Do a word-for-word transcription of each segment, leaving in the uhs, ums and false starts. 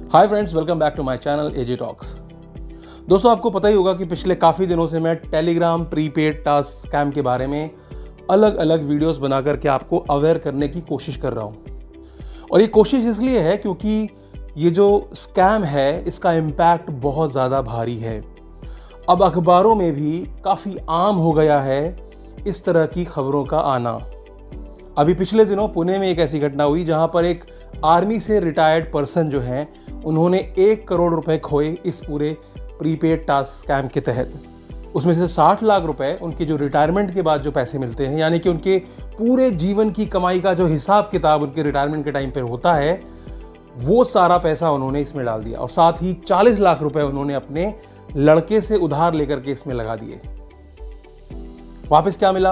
Hi friends, welcome back to my channel AJ talks. दोस्तों, आपको पता ही होगा कि पिछले काफ़ी दिनों से मैं टेलीग्राम प्रीपेड टास्क स्कैम के बारे में अलग अलग वीडियोस बना करके आपको अवेयर करने की कोशिश कर रहा हूँ। और ये कोशिश इसलिए है क्योंकि ये जो स्कैम है इसका इम्पैक्ट बहुत ज़्यादा भारी है। अब अखबारों में भी काफ़ी आम हो गया है इस तरह की खबरों का आना। अभी पिछले दिनों पुणे में एक ऐसी घटना हुई जहाँ पर एक आर्मी से रिटायर्ड पर्सन जो हैं उन्होंने एक करोड़ रुपए खोए इस पूरे प्रीपेड टास्क स्कैम के तहत। उसमें से साठ लाख रुपए उनके जो रिटायरमेंट के बाद जो पैसे मिलते हैं, यानी कि उनके पूरे जीवन की कमाई का जो हिसाब किताब उनके रिटायरमेंट के टाइम पर होता है, वो सारा पैसा उन्होंने इसमें डाल दिया। और साथ ही चालीस लाख रुपए उन्होंने अपने लड़के से उधार लेकर के इसमें लगा दिए। वापस क्या मिला?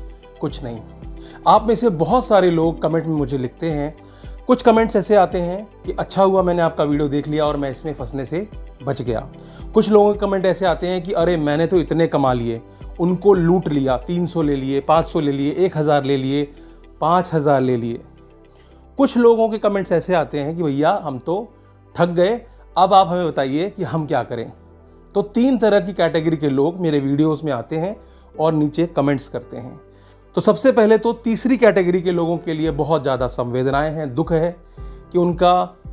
कुछ नहीं। आप में से बहुत सारे लोग कमेंट में मुझे लिखते हैं, कुछ कमेंट्स ऐसे आते हैं कि अच्छा हुआ मैंने आपका वीडियो देख लिया और मैं इसमें फंसने से बच गया। कुछ लोगों के कमेंट ऐसे आते हैं कि अरे मैंने तो इतने कमा लिए, उनको लूट लिया, तीन सौ ले लिए, पाँच सौ ले लिए, एक हज़ार ले लिए, पाँच हज़ार ले लिए। कुछ लोगों के कमेंट्स ऐसे आते हैं कि भैया हम तो ठग गए, अब आप हमें बताइए कि हम क्या करें। तो तीन तरह की कैटेगरी के लोग मेरे वीडियोस में आते हैं और नीचे कमेंट्स करते हैं। तो सबसे पहले तो तीसरी कैटेगरी के लोगों के लिए बहुत ज़्यादा संवेदनाएं हैं, दुख है कि उनका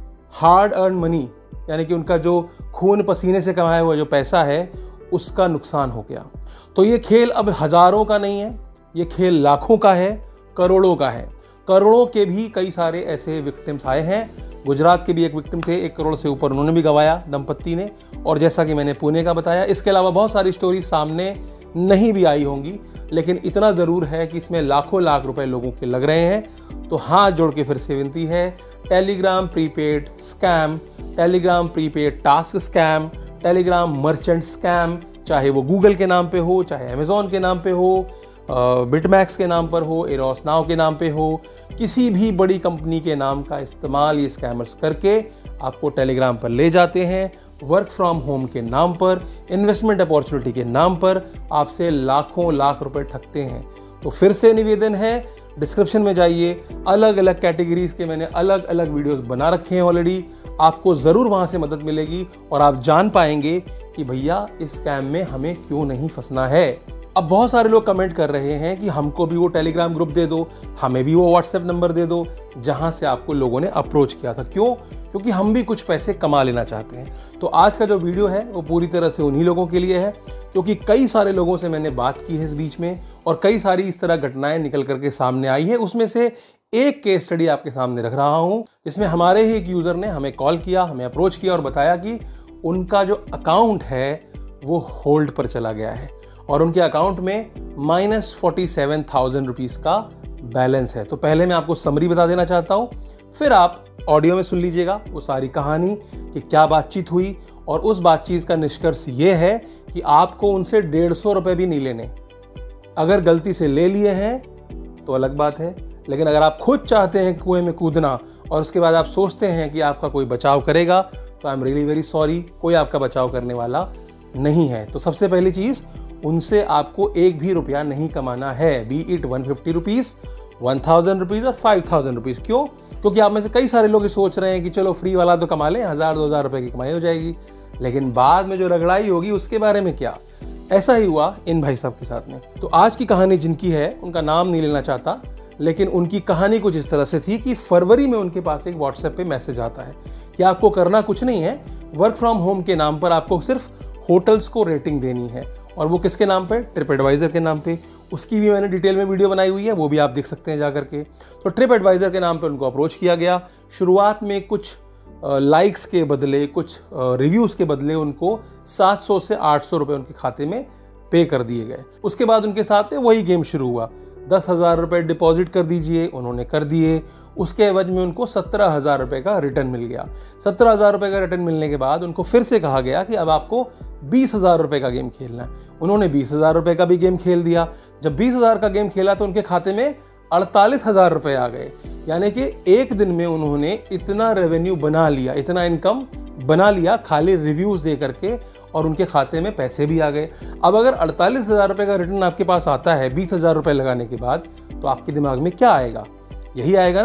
हार्ड अर्न मनी, यानी कि उनका जो खून पसीने से कमाया हुआ जो पैसा है उसका नुकसान हो गया। तो ये खेल अब हज़ारों का नहीं है, ये खेल लाखों का है, करोड़ों का है। करोड़ों के भी कई सारे ऐसे विक्टिम्स आए हैं। गुजरात के भी एक विक्टिम थे, एक करोड़ से ऊपर उन्होंने भी गंवाया दंपत्ति ने। और जैसा कि मैंने पुणे का बताया, इसके अलावा बहुत सारी स्टोरी सामने नहीं भी आई होंगी, लेकिन इतना ज़रूर है कि इसमें लाखों लाख रुपए लोगों के लग रहे हैं। तो हाथ जोड़ के फिर से विनती है, Telegram prepaid scam, Telegram prepaid task scam, Telegram merchant scam, चाहे वो गूगल के नाम पे हो, चाहे अमेजोन के नाम पे हो, बिटमैक्स के नाम पर हो, एरोस नाउ के नाम पे हो, किसी भी बड़ी कंपनी के नाम का इस्तेमाल ये स्कैमर्स करके आपको टेलीग्राम पर ले जाते हैं। वर्क फ्रॉम होम के नाम पर, इन्वेस्टमेंट अपॉर्चुनिटी के नाम पर आपसे लाखों लाख रुपए ठगते हैं। तो फिर से निवेदन है, डिस्क्रिप्शन में जाइए, अलग अलग कैटेगरीज के मैंने अलग अलग वीडियोस बना रखे हैं ऑलरेडी। आपको ज़रूर वहाँ से मदद मिलेगी और आप जान पाएंगे कि भैया इस स्कैम में हमें क्यों नहीं फंसना है। अब बहुत सारे लोग कमेंट कर रहे हैं कि हमको भी वो टेलीग्राम ग्रुप दे दो, हमें भी वो व्हाट्सएप नंबर दे दो जहां से आपको लोगों ने अप्रोच किया था। क्यों? क्योंकि हम भी कुछ पैसे कमा लेना चाहते हैं। तो आज का जो वीडियो है वो पूरी तरह से उन्हीं लोगों के लिए है, क्योंकि कई सारे लोगों से मैंने बात की है इस बीच में और कई सारी इस तरह घटनाएं निकल करके सामने आई है। उसमें से एक केस स्टडी आपके सामने रख रहा हूँ, जिसमें हमारे ही एक यूजर ने हमें कॉल किया, हमें अप्रोच किया और बताया कि उनका जो अकाउंट है वो होल्ड पर चला गया है और उनके अकाउंट में minus forty seven thousand rupees का बैलेंस है। तो पहले मैं आपको समरी बता देना चाहता हूँ, फिर आप ऑडियो में सुन लीजिएगा वो सारी कहानी कि क्या बातचीत हुई। और उस बातचीत का निष्कर्ष ये है कि आपको उनसे डेढ़ सौ रुपये भी नहीं लेने। अगर गलती से ले लिए हैं तो अलग बात है, लेकिन अगर आप खुद चाहते हैं कुएं में कूदना और उसके बाद आप सोचते हैं कि आपका कोई बचाव करेगा, तो I am really very sorry, कोई आपका बचाव करने वाला नहीं है। तो सबसे पहली चीज़, उनसे आपको एक भी रुपया नहीं कमाना है, be it one fifty rupees, one thousand rupees और फाइव थाउजेंड रुपीज़। क्यों? क्योंकि आप में से कई सारे लोग सोच रहे हैं कि चलो फ्री वाला तो कमा लें, हज़ार दो हज़ार रुपये की कमाई हो जाएगी, लेकिन बाद में जो रगड़ाई होगी उसके बारे में क्या। ऐसा ही हुआ इन भाई साहब के साथ में। तो आज की कहानी जिनकी है उनका नाम नहीं लेना चाहता, लेकिन उनकी कहानी कुछ इस तरह से थी कि फरवरी में उनके पास एक व्हाट्सएप पे मैसेज आता है कि आपको करना कुछ नहीं है, वर्क फ्रॉम होम के नाम पर आपको सिर्फ होटल्स को रेटिंग देनी है। और वो किसके नाम पे? ट्रिप एडवाइज़र के नाम पे। उसकी भी मैंने डिटेल में वीडियो बनाई हुई है, वो भी आप देख सकते हैं जा करके। तो ट्रिप एडवाइज़र के नाम पे उनको अप्रोच किया गया। शुरुआत में कुछ लाइक्स के बदले, कुछ रिव्यूज़ के बदले उनको सात सौ से आठ सौ रुपये उनके खाते में पे कर दिए गए। उसके बाद उनके साथ में वही गेम शुरू हुआ, दस हज़ार रुपये डिपॉजिट कर दीजिए, उन्होंने कर दिए। उसके एवज में उनको सत्रह हज़ार रुपये का रिटर्न मिल गया। सत्रह हज़ार रुपये का रिटर्न मिलने के बाद उनको फिर से कहा गया कि अब आपको बीस हज़ार रुपये का गेम खेलना है। उन्होंने बीस हज़ार रुपये का भी गेम खेल दिया। जब बीस हज़ार का गेम खेला तो उनके खाते में अड़तालीस हज़ार रुपये आ गए। यानी कि एक दिन में उन्होंने इतना रेवेन्यू बना लिया, इतना इनकम बना लिया खाली रिव्यूज़ दे करके, और उनके खाते में पैसे भी आ गए। अब अगर अड़तालीस हज़ार रुपये का रिटर्न आपके पास आता है बीस हज़ार रुपये लगाने के बाद, तो आपके दिमाग में क्या आएगा? यही आएगा ना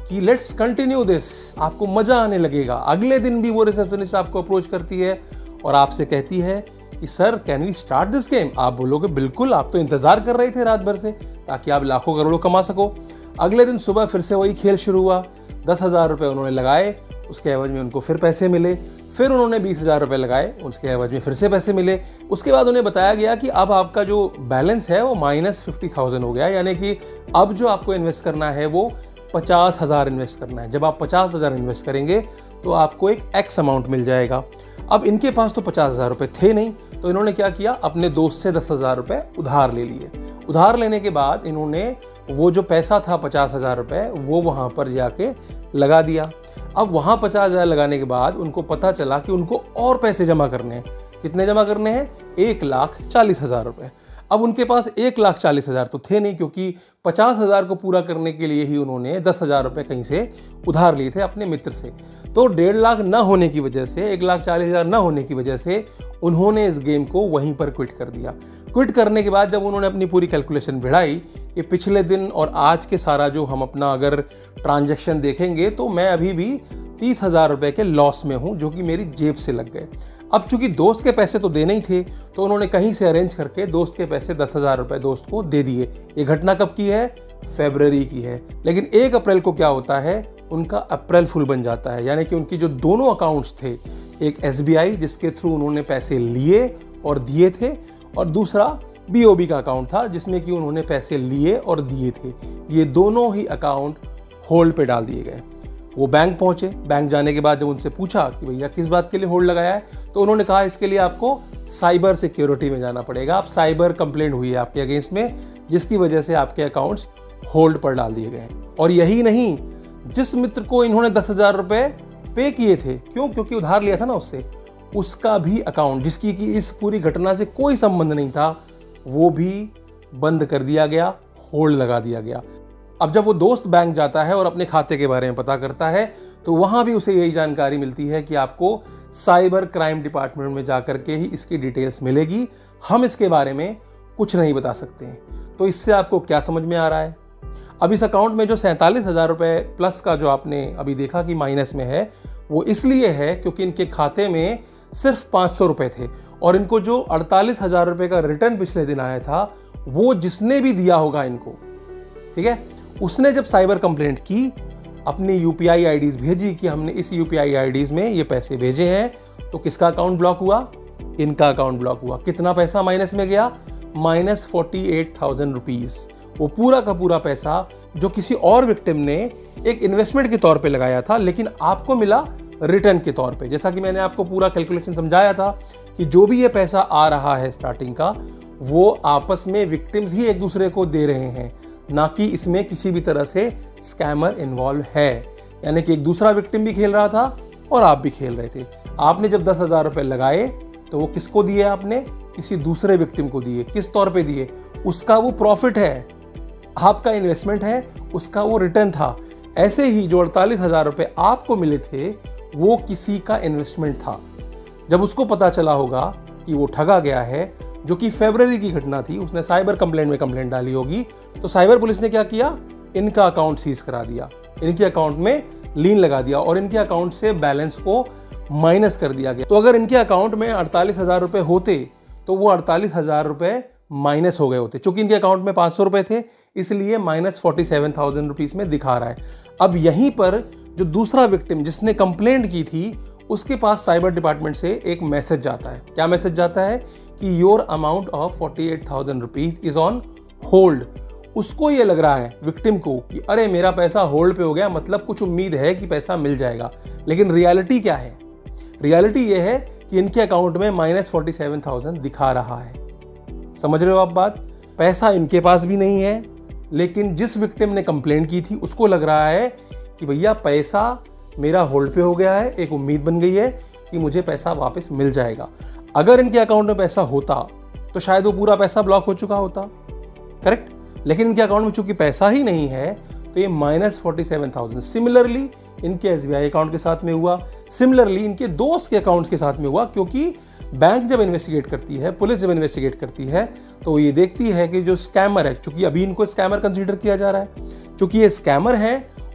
कि लेट्स कंटिन्यू दिस, आपको मजा आने लगेगा। अगले दिन भी वो रिसेप्शनिस्ट आपको अप्रोच करती है और आपसे कहती है कि sir can we start this game. आप बोलोगे बिल्कुल, आप तो इंतजार कर रहे थे रात भर से ताकि आप लाखों करोड़ों कमा सको। अगले दिन सुबह फिर से वही खेल शुरू हुआ। दस हजार रुपये उन्होंने लगाए, उसके एवज में उनको फिर पैसे मिले। फिर उन्होंने बीस हजार रुपये लगाए, उसके एवज में फिर से पैसे मिले। उसके बाद उन्हें बताया गया कि अब आपका जो बैलेंस है वो माइनस फिफ्टी थाउजेंड हो गया, यानी कि अब जो आपको इन्वेस्ट करना है वो पचास हजार इन्वेस्ट करना है। जब आप पचास हजार इन्वेस्ट करेंगे तो आपको एक एक्स अमाउंट मिल जाएगा। अब इनके पास तो पचास हजार रुपये थे नहीं, तो इन्होंने क्या किया, अपने दोस्त से दस हजार रुपये उधार ले लिए। उधार लेने के बाद इन्होंने वो जो पैसा था पचास हजार रुपये वो वहाँ पर जाके लगा दिया। अब वहाँ पचास हजार लगाने के बाद उनको पता चला कि उनको और पैसे जमा करने हैं। कितने जमा करने हैं? एक लाख चालीस हजार रुपये। अब उनके पास एक लाख चालीस हजार तो थे नहीं, क्योंकि पचास हजार को पूरा करने के लिए ही उन्होंने दस हजार रुपये कहीं से उधार लिए थे अपने मित्र से। तो डेढ़ लाख ना होने की वजह से, एक लाख चालीस हजार ना होने की वजह से उन्होंने इस गेम को वहीं पर क्विट कर दिया। क्विट करने के बाद जब उन्होंने अपनी पूरी कैलकुलेशन बढ़ाई कि पिछले दिन और आज के सारा जो हम अपना अगर ट्रांजैक्शन देखेंगे तो मैं अभी भी तीस हजार रुपये के लॉस में हूँ, जो कि मेरी जेब से लग गए। अब चूंकि दोस्त के पैसे तो देने ही थे, तो उन्होंने कहीं से अरेंज करके दोस्त के पैसे दस हजार रुपये दोस्त को दे दिए। ये घटना कब की है? फरवरी की है। लेकिन एक अप्रैल को क्या होता है, उनका अप्रैल फुल बन जाता है, यानी कि उनकी जो दोनों अकाउंट्स थे, एक एस बी आई जिसके थ्रू उन्होंने पैसे लिए और दिए थे, और दूसरा बी ओ बी का अकाउंट था जिसमें कि उन्होंने पैसे लिए और दिए थे। ये दोनों ही अकाउंट होल्ड पे डाल दिए गए। वो बैंक पहुंचे। बैंक जाने के बाद जब उनसे पूछा कि भैया किस बात के लिए होल्ड लगाया है, तो उन्होंने कहा इसके लिए आपको साइबर सिक्योरिटी में जाना पड़ेगा। आप साइबर कंप्लेंट हुई है आपके अगेंस्ट में, जिसकी वजह से आपके अकाउंट्स होल्ड पर डाल दिए गए। और यही नहीं, जिस मित्र को इन्होंने दस हजार रुपये पे किए थे, क्यों? क्योंकि उधार लिया था ना उससे, उसका भी अकाउंट, जिसकी कि इस पूरी घटना से कोई संबंध नहीं था, वो भी बंद कर दिया गया, होल्ड लगा दिया गया। अब जब वो दोस्त बैंक जाता है और अपने खाते के बारे में पता करता है, तो वहां भी उसे यही जानकारी मिलती है कि आपको साइबर क्राइम डिपार्टमेंट में जाकर के ही इसकी डिटेल्स मिलेगी, हम इसके बारे में कुछ नहीं बता सकते हैं। तो इससे आपको क्या समझ में आ रहा है? अब इस अकाउंट में जो सैंतालीस हजार रुपये प्लस का जो आपने अभी देखा कि माइनस में है, वो इसलिए है क्योंकि इनके खाते में सिर्फ पाँच सौ रुपये थे, और इनको जो अड़तालीस हजार रुपये का रिटर्न पिछले दिन आया था, वो जिसने भी दिया होगा इनको, ठीक है, उसने जब साइबर कंप्लेंट की, अपनी यूपीआई आईडीज भेजी कि हमने इस यूपीआई आईडीज में ये पैसे भेजे हैं, तो किसका अकाउंट ब्लॉक हुआ? इनका अकाउंट ब्लॉक हुआ। कितना पैसा माइनस में गया? Minus forty eight thousand rupees. वो पूरा का पूरा पैसा जो किसी और विक्टिम ने एक इन्वेस्टमेंट के तौर पे लगाया था, लेकिन आपको मिला रिटर्न के तौर पे। जैसा कि मैंने आपको पूरा कैलकुलेशन समझाया था कि जो भी ये पैसा आ रहा है स्टार्टिंग का, वो आपस में विक्टिम्स ही एक दूसरे को दे रहे हैं, ना कि इसमें किसी भी तरह से स्कैमर इन्वॉल्व है। यानी कि एक दूसरा विक्टिम भी खेल रहा था और आप भी खेल रहे थे। आपने जब दस हजार रुपये लगाए तो वो किसको दिए? आपने किसी दूसरे विक्टिम को दिए। किस तौर पे दिए? उसका वो प्रॉफिट है, आपका इन्वेस्टमेंट है, उसका वो रिटर्न था। ऐसे ही जो अड़तालीस हजार रुपये आपको मिले थे, वो किसी का इन्वेस्टमेंट था। जब उसको पता चला होगा कि वो ठगा गया है, जो कि फरवरी की घटना थी, उसने साइबर कंप्लेंट में कंप्लेंट डाली होगी, तो साइबर पुलिस ने क्या किया? इनका अकाउंट सीज करा दिया, इनके अकाउंट में लीन लगा दिया और इनके अकाउंट से बैलेंस को माइनस कर दिया गया। तो अगर इनके अकाउंट में अड़तालीस हजार रुपये होते तो वो अड़तालीस हजार रुपये माइनस हो गए होते। चूंकि इनके अकाउंट में पाँच सौ रुपये थे, इसलिए minus forty seven thousand rupees में दिखा रहा है। अब यहीं पर जो दूसरा विक्टिम जिसने कंप्लेंट की थी, उसके पास साइबर डिपार्टमेंट से एक मैसेज जाता है। क्या मैसेज जाता है? कि your amount of forty eight thousand rupees is on hold. उसको ये लग रहा है विक्टिम को कि अरे मेरा पैसा होल्ड पे हो गया, मतलब कुछ उम्मीद है कि पैसा मिल जाएगा। लेकिन रियलिटी क्या है? रियलिटी ये है कि इनके अकाउंट में माइनस फोर्टी सेवन थाउजेंड दिखा रहा है। समझ रहे हो आप बात? पैसा इनके पास भी नहीं है, लेकिन जिस विक्टिम ने कंप्लेंट की थी उसको लग रहा है कि भैया पैसा मेरा होल्ड पे हो गया है, एक उम्मीद बन गई है कि मुझे पैसा वापस मिल जाएगा। अगर इनके अकाउंट में पैसा होता तो शायद वो पूरा पैसा ब्लॉक हो चुका होता, करेक्ट? लेकिन इनके अकाउंट में चूंकि पैसा ही नहीं है, तो ये minus forty seven thousand similarly इनके एस बी आई अकाउंट के साथ में हुआ, सिमिलरली इनके दोस्त के अकाउंट्स के साथ में हुआ। क्योंकि बैंक जब इन्वेस्टिगेट करती है, पुलिस जब इन्वेस्टिगेट करती है, तो ये देखती है कि जो स्कैमर है, चूंकि अभी इनको स्कैमर कंसीडर किया जा रहा है, चूंकि ये स्कैमर है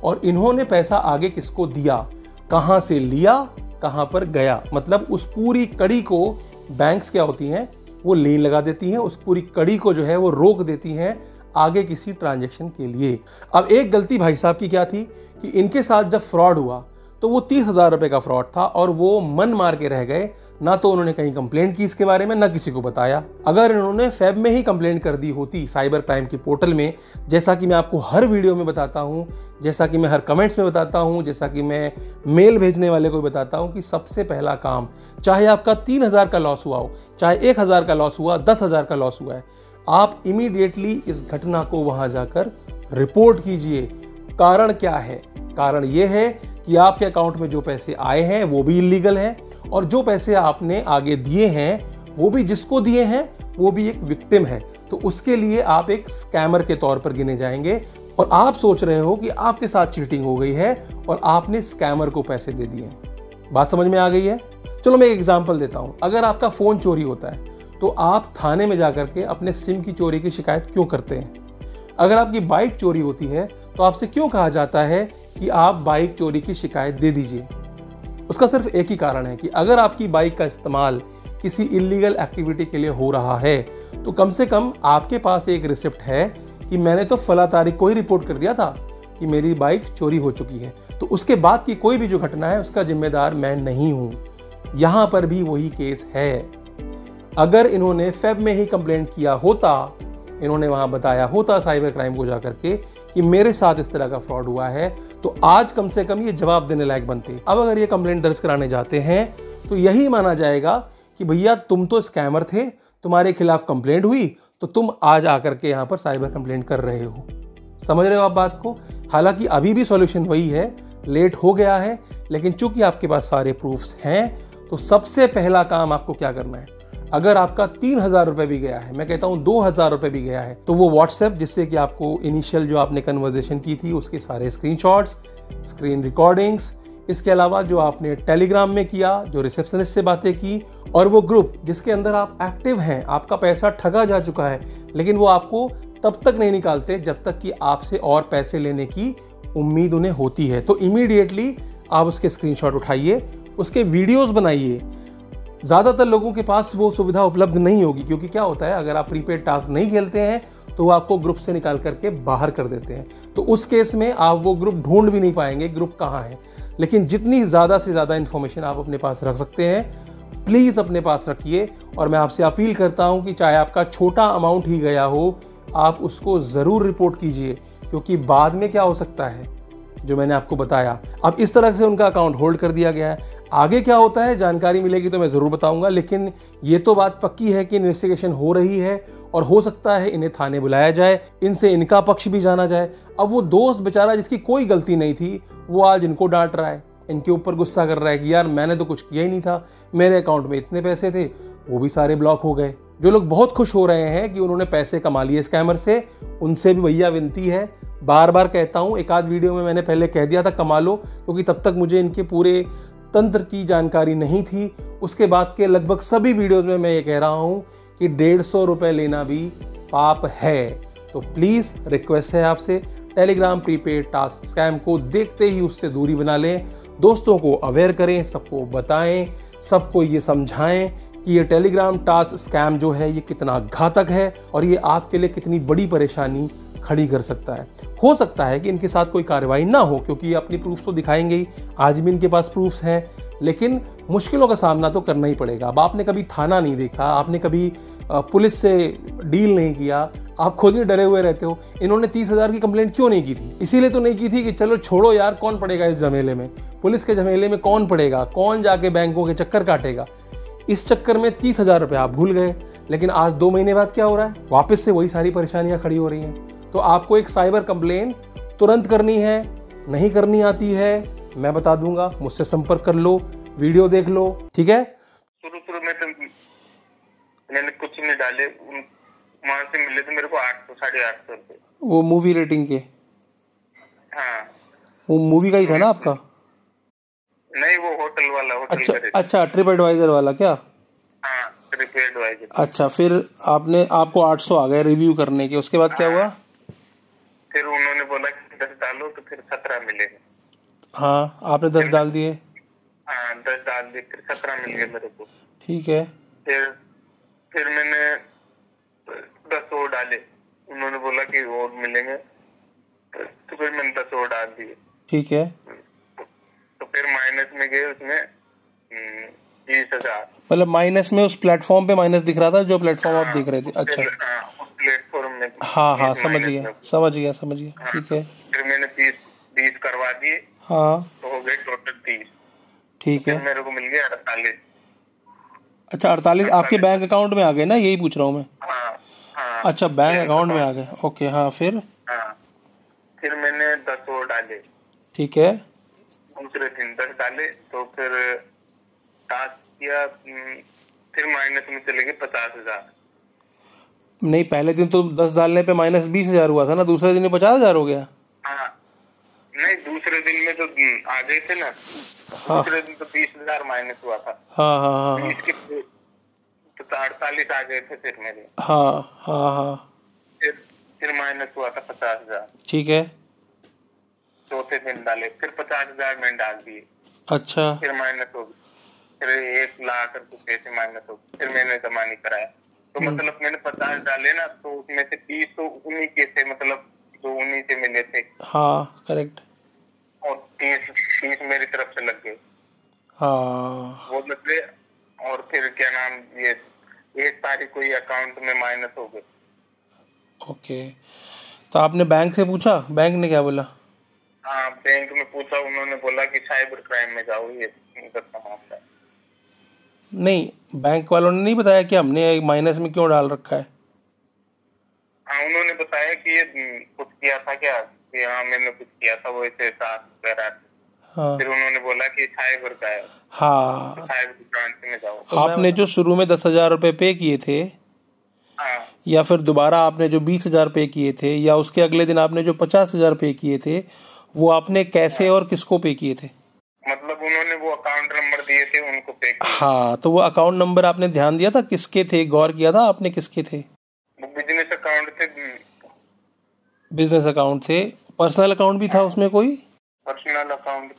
और इन्होंने पैसा आगे किसको दिया, कहां से लिया, कहां पर गया। मतलब उस पूरी कड़ी को बैंक्स क्या होती हैं, वो लेन लगा देती हैं, उस पूरी कड़ी को जो है वो रोक देती हैं आगे किसी ट्रांजैक्शन के लिए। अब एक गलती भाई साहब की क्या थी कि इनके साथ जब फ्रॉड हुआ तो वो तीस हजार रुपए का फ्रॉड था और वो मन मार के रह गए। ना तो उन्होंने कहीं कंप्लेंट की इसके बारे में, ना किसी को बताया। अगर इन्होंने फेब में ही कंप्लेंट कर दी होती साइबर क्राइम की पोर्टल में, जैसा कि मैं आपको हर वीडियो में बताता हूं, जैसा कि मैं हर कमेंट्स में बताता हूं, जैसा कि मैं मेल भेजने वाले को बताता हूं, कि सबसे पहला काम, चाहे आपका तीन हजार का लॉस हुआ हो, चाहे एक हजार का लॉस हुआ, दस हजार का लॉस हुआ है, आप इमीडिएटली इस घटना को वहां जाकर रिपोर्ट कीजिए। कारण क्या है? कारण यह है कि आपके अकाउंट में जो पैसे आए हैं वो भी इलीगल हैं, और जो पैसे आपने आगे दिए हैं वो भी, जिसको दिए हैं वो भी एक विक्टिम है। तो उसके लिए आप एक स्कैमर के तौर पर गिने जाएंगे, और आप सोच रहे हो कि आपके साथ चीटिंग हो गई है और आपने स्कैमर को पैसे दे दिए। बात समझ में आ गई है? चलो मैं एक एग्जांपल देता हूं। अगर आपका फोन चोरी होता है तो आप थाने में जाकर के अपने सिम की चोरी की शिकायत क्यों करते हैं? अगर आपकी बाइक चोरी होती है तो आपसे क्यों कहा जाता है कि आप बाइक चोरी की शिकायत दे दीजिए? उसका सिर्फ एक ही कारण है कि अगर आपकी बाइक का इस्तेमाल किसी इलीगल एक्टिविटी के लिए हो रहा है तो कम से कम आपके पास एक रिसिप्ट है कि मैंने तो फला तारीख को ही रिपोर्ट कर दिया था कि मेरी बाइक चोरी हो चुकी है। तो उसके बाद की कोई भी जो घटना है उसका जिम्मेदार मैं नहीं हूं। यहां पर भी वही केस है। अगर इन्होंने फेब में ही कंप्लेंट किया होता, इन्होंने वहां बताया होता साइबर क्राइम को जाकर के कि मेरे साथ इस तरह का फ्रॉड हुआ है, तो आज कम से कम ये जवाब देने लायक बनते। अब अगर ये कंप्लेंट दर्ज कराने जाते हैं तो यही माना जाएगा कि भैया तुम तो स्कैमर थे, तुम्हारे खिलाफ कंप्लेंट हुई, तो तुम आज आकर के यहाँ पर साइबर कंप्लेंट कर रहे हो। समझ रहे हो आप बात को? हालांकि अभी भी सॉल्यूशन वही है, लेट हो गया है, लेकिन चूंकि आपके पास सारे प्रूफ्स हैं तो सबसे पहला काम आपको क्या करना है, अगर आपका तीन हजार रुपए भी गया है, मैं कहता हूं दो हजार रुपए भी गया है, तो वो व्हाट्सएप जिससे कि आपको इनिशियल जो आपने कन्वर्सेशन की थी उसके सारे स्क्रीनशॉट्स, स्क्रीन रिकॉर्डिंग्स, इसके अलावा जो आपने टेलीग्राम में किया, जो रिसेप्शनिस्ट से बातें की, और वो ग्रुप जिसके अंदर आप एक्टिव हैं, आपका पैसा ठगा जा चुका है, लेकिन वो आपको तब तक नहीं निकालते जब तक कि आपसे और पैसे लेने की उम्मीद उन्हें होती है। तो इमीडिएटली आप उसके स्क्रीनशॉट उठाइए, उसके वीडियोस बनाइए। ज़्यादातर लोगों के पास वो सुविधा उपलब्ध नहीं होगी, क्योंकि क्या होता है, अगर आप प्रीपेड टास्क नहीं खेलते हैं तो वो आपको ग्रुप से निकाल करके बाहर कर देते हैं। तो उस केस में आप वो ग्रुप ढूंढ भी नहीं पाएंगे ग्रुप कहाँ है। लेकिन जितनी ज़्यादा से ज़्यादा इन्फॉर्मेशन आप अपने पास रख सकते हैं प्लीज़ अपने पास रखिए। और मैं आपसे अपील करता हूँ कि चाहे आपका छोटा अमाउंट ही गया हो, आप उसको ज़रूर रिपोर्ट कीजिए, क्योंकि बाद में क्या हो सकता है जो मैंने आपको बताया। अब इस तरह से उनका अकाउंट होल्ड कर दिया गया है। आगे क्या होता है जानकारी मिलेगी तो मैं ज़रूर बताऊंगा, लेकिन ये तो बात पक्की है कि इन्वेस्टिगेशन हो रही है और हो सकता है इन्हें थाने बुलाया जाए, इनसे इनका पक्ष भी जाना जाए। अब वो दोस्त बेचारा जिसकी कोई गलती नहीं थी वो आज इनको डांट रहा है, इनके ऊपर गुस्सा कर रहा है कि यार मैंने तो कुछ किया ही नहीं था, मेरे अकाउंट में इतने पैसे थे वो भी सारे ब्लॉक हो गए। जो लोग बहुत खुश हो रहे हैं कि उन्होंने पैसे कमा लिए स्कैमर से, उनसे भी भैया विनती है, बार बार कहता हूं, एक आध वीडियो में मैंने पहले कह दिया था कमा लो, क्योंकि तब तक मुझे इनके पूरे तंत्र की जानकारी नहीं थी। उसके बाद के लगभग सभी वीडियोस में मैं ये कह रहा हूं कि डेढ़ सौ रुपये लेना भी पाप है। तो प्लीज़ रिक्वेस्ट है आपसे, टेलीग्राम प्रीपेड टास्क स्कैम को देखते ही उससे दूरी बना लें, दोस्तों को अवेयर करें, सबको बताएं, सबको ये समझाएं कि ये टेलीग्राम टास्क स्कैम जो है ये कितना घातक है और ये आपके लिए कितनी बड़ी परेशानी खड़ी कर सकता है। हो सकता है कि इनके साथ कोई कार्रवाई ना हो, क्योंकि ये अपनी प्रूफ्स तो दिखाएंगे ही, आज भी इनके पास प्रूफ्स हैं, लेकिन मुश्किलों का सामना तो करना ही पड़ेगा। अब आपने कभी थाना नहीं देखा, आपने कभी पुलिस से डील नहीं किया, आप खुद ही डरे हुए रहते हो। इन्होंने तीस हजार की कंप्लेंट क्यों नहीं की थी? इसीलिए तो नहीं की थी कि चलो छोड़ो यार, कौन पड़ेगा इस झमेले में, पुलिस के झमेले में कौन पड़ेगा, कौन जाके बैंकों के चक्कर काटेगा। इस चक्कर में तीस हजार रुपये आप भूल गए, लेकिन आज दो महीने बाद क्या हो रहा है, वापस से वही सारी परेशानियां खड़ी हो रही हैं। तो आपको एक साइबर कंप्लेन तुरंत करनी है, नहीं करनी आती है मैं बता दूंगा, मुझसे संपर्क कर लो, वीडियो देख लो, ठीक है। शुरू शुरू में तो मैंने कुछ नहीं डाले, वहां से मिले तो मेरे को आठ सौ साढ़े आठ सौ रुपये वो मूवी रेटिंग के। हाँ, वो मूवी का ही था ना आपका? नहीं, वो होटल वाला, होटल अच्छा का अच्छा, ट्रिप एडवाइजर वाला क्या? हाँ, ट्रिप एडवाइजर। अच्छा, फिर आपने आपको आठ सौ आ गए रिव्यू करने के, उसके बाद क्या हुआ? फिर उन्होंने बोला कि दस डालो, डालो तो फिर सत्रह मिलेंगे। हाँ, आपने दस डाल दिए। हाँ, दस डाल दिए, फिर सत्रह मिल गए मेरे को। ठीक है। फिर फिर मैंने दस और डाले, उन्होंने बोला कि और मिलेंगे, तो फिर मैंने दस और डाल दिए। ठीक है। तो फिर माइनस में गए उसमें बीस हजार। मतलब माइनस में उस प्लेटफॉर्म पे माइनस दिख रहा था जो प्लेटफॉर्म आप देख रहे थे। अच्छा, हाँ, उस प्लेटफॉर्म में। हाँ हाँ, समझ गया समझ गया समझ गया। ठीक है। फिर मैंने बीस बीस करवा दिए। हाँ, तो हो गए टोटल तीस। ठीक है। मेरे को मिल गया अड़तालीस। अच्छा, अड़तालीस आपके बैंक अकाउंट में आ गए ना, यही पूछ रहा हूँ मैं। हाँ, हाँ, अच्छा, बैंक अकाउंट में आ गए। ओके, हाँ, फिर हाँ, फिर मैंने दस और डाले। ठीक है। दूसरे दिन दस डाले, तो फिर टास्क किया, फिर माइनस में चले गए पचास हजार। नहीं, पहले दिन तो दस डालने पे माइनस बीस हजार हुआ था ना, दूसरे दिन में पचास हजार हो गया। हाँ, नहीं, दूसरे दिन में तो आ गए थे ना। हाँ, दूसरे दिन तो बीस हजार माइनस हुआ था। हाँ हाँ हाँ बीस के तो अड़तालीस आ गए थे फिर मेरे। हाँ हाँ हाँ। फिर फिर माइनस हुआ था पचास हजार। ठीक है। चौथे दिन डाले, फिर पचास हजार मैंने डाल दिए। अच्छा, फिर माइनस हो गई, फिर एक लाख रुपए पैसे माइनस हो गए, फिर मैंने जमा नहीं कराया। तो मतलब मैंने पचास डाले ना, तो उसमें से तीस तो उन्हीं के थे, मतलब जो उन्हीं से मिले थे। हाँ, करेक्ट। और तीस तीस मेरी तरफ से लग गए। हाँ, वो लग गए, और फिर क्या नाम, ये एक तारीख को ये अकाउंट में माइनस हो गए। ओके, तो आपने बैंक से पूछा, बैंक ने क्या बोला? हाँ, बैंक में पूछा, उन्होंने बोला कि साइबर क्राइम में जाओ, ये गलत मामला है। नहीं, बैंक वालों ने नहीं बताया कि हमने माइनस में क्यों डाल रखा है? हाँ, उन्होंने बताया कि ये कुछ किया था क्या, कि हाँ मैंने कुछ किया था, वो ऐसे साथ वगैरह। हाँ, फिर उन्होंने बोला कि साइबर का है, हाँ, तो साइबर ब्रांच में जाओ। तो आपने जो शुरू में दस हजार रुपये पे किए थे, हाँ, या फिर दोबारा आपने जो बीस हजार पे किए थे, या उसके अगले दिन आपने जो पचास हजार पे किए थे, वो आपने कैसे और किसको पे किए थे? मतलब उन्होंने वो अकाउंट नंबर दिए थे, उनको पे किया। हाँ, तो वो अकाउंट नंबर आपने ध्यान दिया था किसके थे, गौर किया था आपने किसके थे? वो बिजनेस अकाउंट थे। बिजनेस अकाउंट थे। पर्सनल अकाउंट भी था उसमें कोई? पर्सनल अकाउंट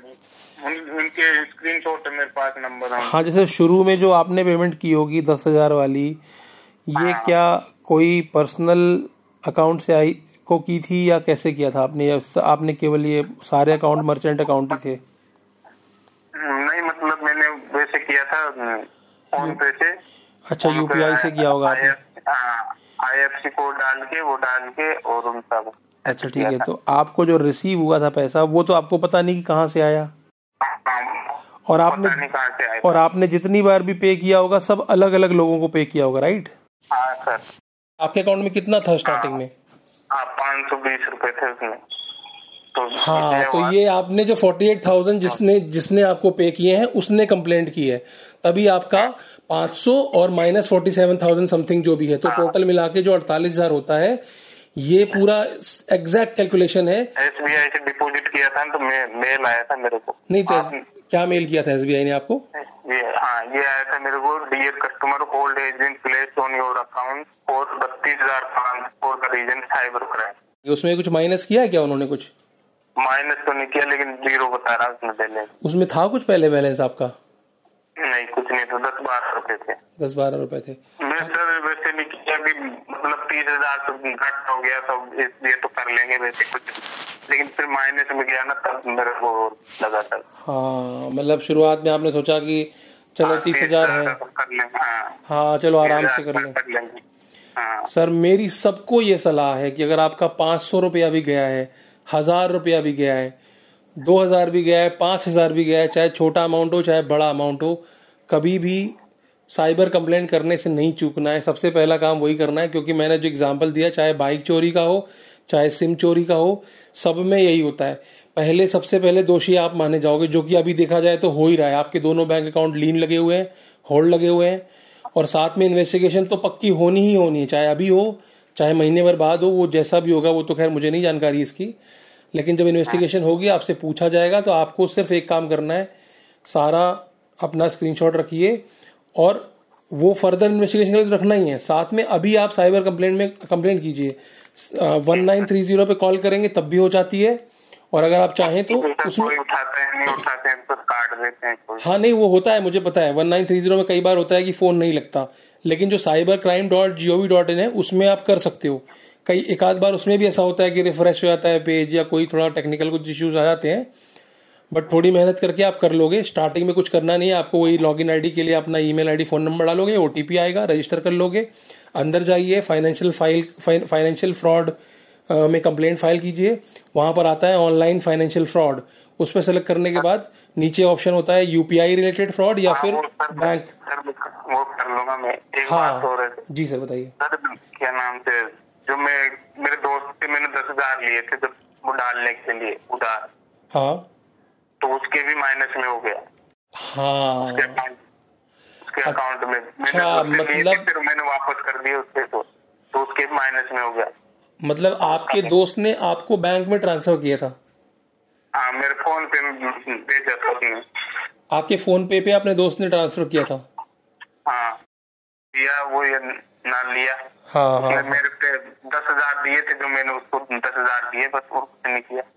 उनके स्क्रीनशॉट है मेरे पास, नंबर। हाँ, जैसे शुरू में जो आपने पेमेंट की होगी दस हजार वाली, ये हाँ। क्या कोई पर्सनल अकाउंट से आई को की थी, या कैसे किया था आपने, या आपने केवल ये सारे अकाउंट मर्चेंट अकाउंट ही थे? नहीं, मतलब मैंने वैसे किया था फोन पे से। अच्छा, यूपीआई से किया होगा आपने। आई एफ सी कोड डाल के, वो डाल के, और उनका। अच्छा, ठीक है। तो आपको जो रिसीव हुआ था पैसा, वो तो आपको पता नहीं कि कहाँ से आया, और आपने कहाँ से आया, और आपने जितनी बार भी पे किया होगा सब अलग अलग लोगों को पे किया होगा, राइट? हाँ सर। आपके अकाउंट में कितना था स्टार्टिंग में? हाँ, पाँच सौ बीस रुपए थे उसमें। तो हाँ, तो ये आपने जो फोर्टी एट थाउजेंड जिसने जिसने आपको पे किए हैं उसने कंप्लेंट की है, तभी आपका पाँच सौ और minus forty seven thousand something जो भी है, तो टोटल मिला के जो अड़तालीस हजार होता है, ये पूरा एग्जैक्ट कैलकुलेशन है। एसबीआई से डिपॉजिट किया था, तो मे, मेल आया था मेरे को। नहीं, तो क्या मेल किया था एसबीआई ने आपको? ये हाँ, ये आया था मेरे को, dear customer, hold has been placed on your account for बत्तीस हजार पाँच for the reason cyber crime. उसमें कुछ माइनस किया है क्या उन्होंने? कुछ माइनस तो नहीं किया, लेकिन जीरो बता रहा उसमें बैलेंस। उसमें था कुछ पहले बैलेंस आपका? नहीं, कुछ नहीं, तो दस बारह रुपए थे। दस बारह रुपए थे। मैं सर वैसे नहीं किया, भी मतलब तीस हजार तो घट हो गया, तो इसलिए तो कर लेंगे वैसे कुछ, लेकिन फिर माइनस में गया ना, तब मेरे को लगा था। हाँ, मतलब शुरुआत में आपने सोचा कि चलो तीस हजार है, कर लेंगे। हाँ, हाँ, चलो आराम से कर लेंगे। हाँ सर, मेरी सबको ये सलाह है कि अगर आपका पाँच सौ रुपया भी गया है, हजार रुपया भी गया है, दो हजार भी गया है, पाँच हजार भी गया है, चाहे छोटा अमाउंट हो चाहे बड़ा अमाउंट हो, कभी भी साइबर कंप्लेंट करने से नहीं चूकना है। सबसे पहला काम वही करना है, क्योंकि मैंने जो एग्जांपल दिया, चाहे बाइक चोरी का हो चाहे सिम चोरी का हो, सब में यही होता है। पहले सबसे पहले दोषी आप माने जाओगे, जो कि अभी देखा जाए तो हो ही रहा है। आपके दोनों बैंक अकाउंट लीन लगे हुए हैं, होल्ड लगे हुए हैं, और साथ में इन्वेस्टिगेशन तो पक्की होनी ही होनी है, चाहे अभी हो चाहे महीने भर बाद हो, वो जैसा भी होगा। वो तो खैर मुझे नहीं जानकारी इसकी, लेकिन जब इन्वेस्टिगेशन होगी आपसे पूछा जाएगा, तो आपको सिर्फ एक काम करना है, सारा अपना स्क्रीनशॉट रखिए, और वो फर्दर इन्वेस्टिगेशन के लिए रखना ही है। साथ में अभी आप साइबर कंप्लेंट में कंप्लेंट कीजिए, वन नाइन थ्री जीरो पे कॉल करेंगे तब भी हो जाती है, और अगर आप चाहें तो उसमें कोई उठाते हैं नहीं उठाते हैं तो काट देते हैं कोई। हाँ नहीं, वो होता है, मुझे पता है। वन नाइन थ्री जीरो में कई बार होता है कि फ़ोन नहीं लगता, लेकिन जो cyber crime dot G O V dot in है उसमें आप कर सकते हो। कई एक आध बार उसमें भी ऐसा होता है कि रिफ्रेश हो जाता है पेज या कोई थोड़ा टेक्निकल कुछ इश्यूज आ जाते हैं, बट थोड़ी मेहनत करके आप कर लोगे। स्टार्टिंग में कुछ करना नहीं है आपको, वही लॉगिन आईडी के लिए अपना ईमेल आईडी फ़ोन नंबर डालोगे, ओटीपी आएगा, रजिस्टर कर लोगे, अंदर जाइए, फाइनेंशियल फाइल फाइनेंशियल फ्रॉड में कंप्लेंट फाइल कीजिए। वहां पर आता है ऑनलाइन फाइनेंशियल फ्रॉड, उस पर सेलेक्ट करने के बाद नीचे ऑप्शन होता है यूपीआई रिलेटेड फ्रॉड या फिर बैंक। वो कर लूंगा मैं। एक हाँ बात हो रही है जी सर, बताइए। सर क्या नाम से, जो मैं मेरे दोस्त से मैंने दस हजार लिए थे जब वो डालने के लिए उधार, हाँ तो उसके भी माइनस में हो गया। हाँ उसके अकाउंट उसके अकाउंट में मैंने अच्छा, उससे लिए थे, मतलब फिर मैंने वापस कर दिए उसके, तो तो उसके माइनस में हो गया। मतलब आपके दोस्त ने आपको बैंक में ट्रांसफर किया था? हाँ, मेरे फोन पे भेजा था उसने। आपके फोन पे पे आपने दोस्त ने ट्रांसफर किया था? हाँ लिया, वो ये ना लिया। हाँ हाँ मेरे पे दस हजार दिए थे, जो मैंने उसको दस हजार दिए, बस और कुछ नहीं किया।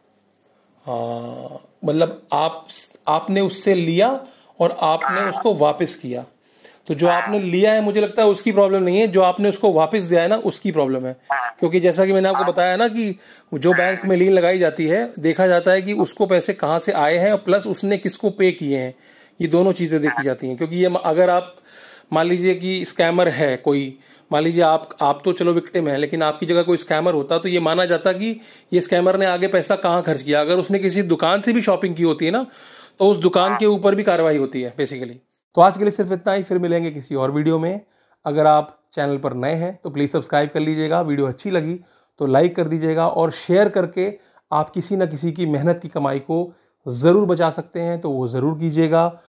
हाँ, मतलब आप आपने उससे लिया और आपने हाँ। उसको वापस किया। तो जो आपने लिया है मुझे लगता है उसकी प्रॉब्लम नहीं है, जो आपने उसको वापस दिया है ना उसकी प्रॉब्लम है। हाँ। क्योंकि जैसा कि मैंने आपको बताया ना कि जो बैंक में लीन लगाई जाती है, देखा जाता है कि उसको पैसे कहाँ से आए हैं और प्लस उसने किसको पे किए हैं, ये दोनों चीजें देखी जाती हैं। क्योंकि ये अगर आप मान लीजिए कि स्कैमर है कोई, मान लीजिए आप आप तो चलो विक्टिम है, लेकिन आपकी जगह कोई स्कैमर होता तो ये माना जाता कि ये स्कैमर ने आगे पैसा कहाँ खर्च किया। अगर उसने किसी दुकान से भी शॉपिंग की होती है ना, तो उस दुकान के ऊपर भी कार्रवाई होती है बेसिकली। तो आज के लिए सिर्फ इतना ही, फिर मिलेंगे किसी और वीडियो में। अगर आप चैनल पर नए हैं तो प्लीज़ सब्सक्राइब कर लीजिएगा, वीडियो अच्छी लगी तो लाइक कर दीजिएगा, और शेयर करके आप किसी न किसी की मेहनत की कमाई को ज़रूर बचा सकते हैं तो वो ज़रूर कीजिएगा।